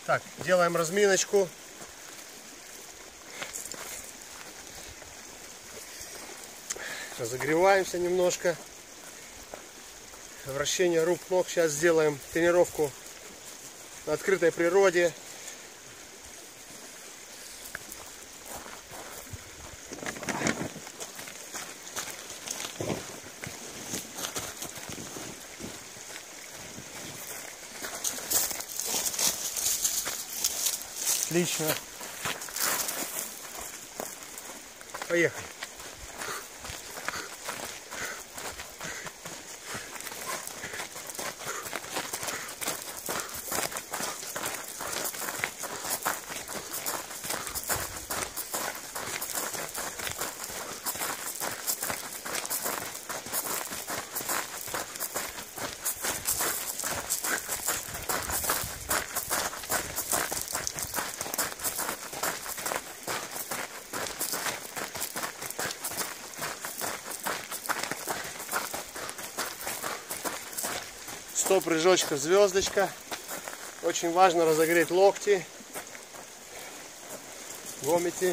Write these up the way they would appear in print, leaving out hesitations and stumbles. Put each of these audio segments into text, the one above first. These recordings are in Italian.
Так, делаем разминочку. Разогреваемся немножко. Вращение рук, ног. Сейчас сделаем тренировку на открытой природе. Отлично. Поехали. Стоп-прыжочка, звездочка. Очень важно разогреть локти, гомити.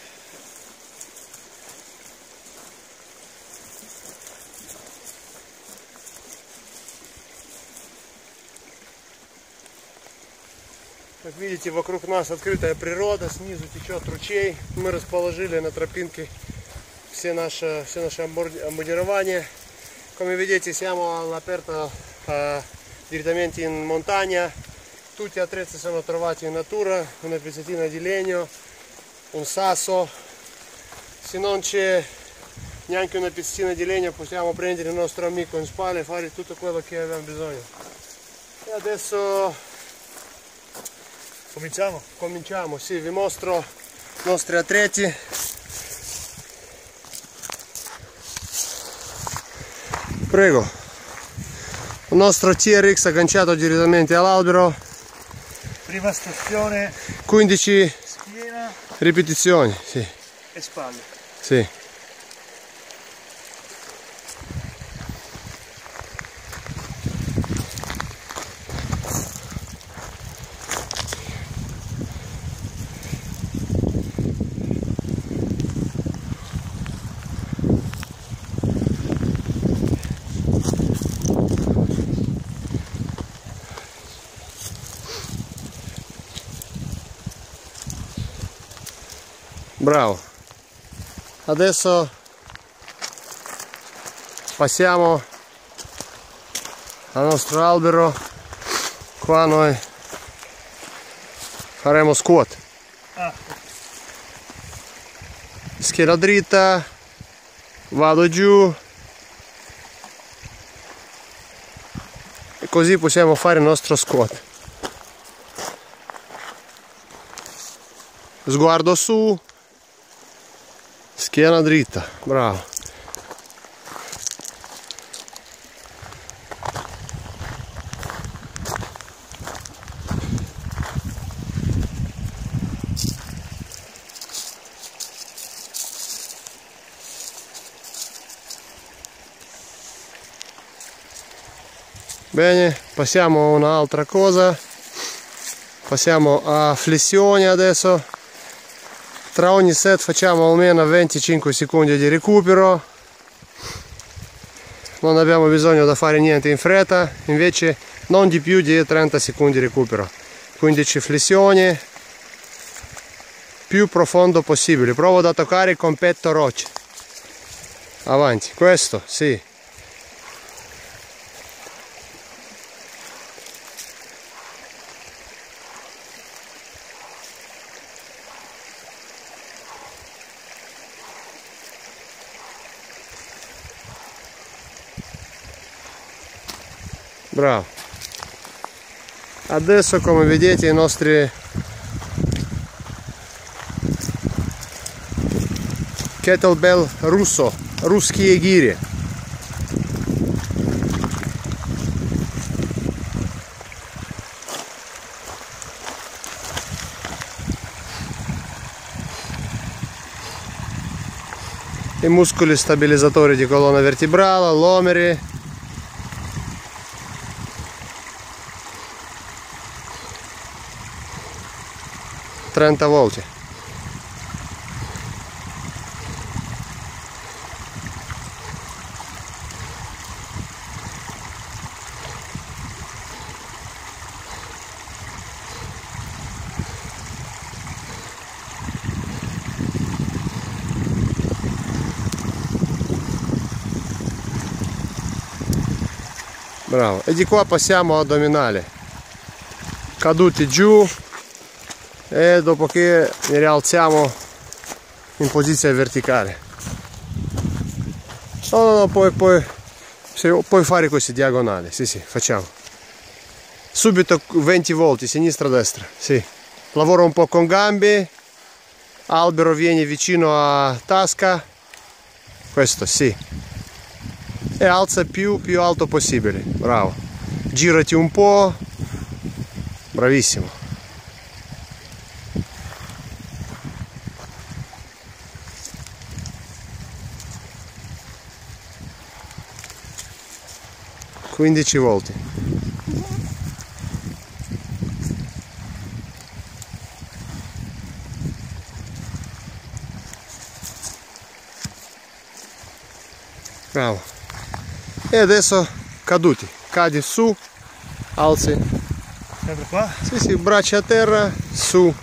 Как видите, вокруг нас открытая природа, снизу течет ручей. Мы расположили на тропинке все наше обмундирование. Come vedete siamo all'aperto direttamente in montagna. Tutti gli attrezzi sono trovati in natura, una pezzettina di legno, un sasso. Se non c'è neanche una pezzettina di legno possiamo prendere il nostro amico in spalla e fare tutto quello che abbiamo bisogno. E adesso cominciamo, sì, vi mostro i nostri attrezzi. Prego. Il nostro TRX agganciato direttamente all'albero. Prima stazione 15 schiena ripetizioni, sì. e spalle. Sì. Bravo. Adesso passiamo al nostro albero. Qua noi faremo squat. Schiena dritta, vado giù e così possiamo fare il nostro squat. Sguardo su. Schiena dritta, bravo. Bene, passiamo a un'altra cosa. Passiamo a flessioni adesso. Tra ogni set facciamo almeno 25 secondi di recupero. Non abbiamo bisogno di fare niente in fretta, invece non di più di 30 secondi di recupero. 15 flessioni, più profondo possibile. Provo da toccare con petto roccia. Avanti, questo, sì. Bravo. Adesso, come vedete, i nostri kettlebell русские гири. I muscoli stabilizzatori di colonna vertebrale, l'omeri. 30 volte. Bravo. E di qua passiamo addominale. Caduti giù e dopodiché ne rialziamo in posizione verticale. No, puoi fare questi diagonali. Sì, facciamo. Subito 20 volti, sinistra, destra. Sì. Lavoro un po' con gambe. Albero vieni vicino a tasca. Questo, sì. E alza più alto possibile. Bravo. Girati un po'. Bravissimo. Quindici volte. Bravo. E adesso caduti, cadi su, alzi. Sempre qua? Sì, braccia a terra, su.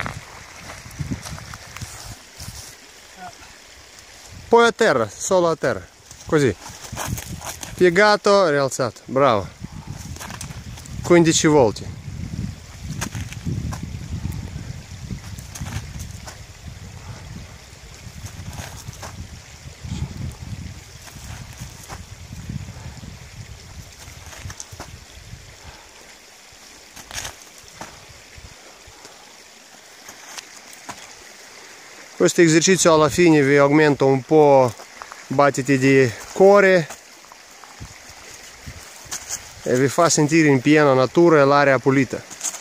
Poi a terra, solo a terra, così. Piegato, rialzato, bravo. 15 volti. Questo esercizio alla fine vi aumenta un po' battiti di cuore e vi fa sentire in piena natura e l'aria pulita.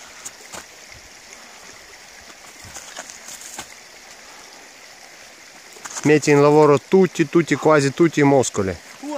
Metti in lavoro quasi tutti i muscoli.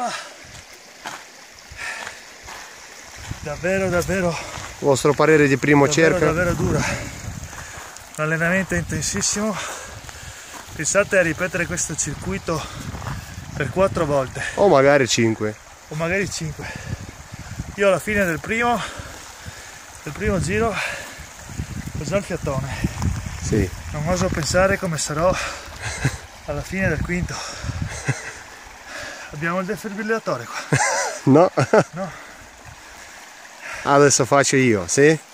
Davvero. Vostro parere di primo cerca? Davvero dura. Un allenamento intensissimo. Pensate a ripetere questo circuito per 4 volte. O magari 5. O magari 5. Io alla fine del primo giro ho già il fiatone. Sì. Non oso pensare come sarò alla fine del quinto. Abbiamo il defibrillatore qua. No? No. Adesso faccio io, sì?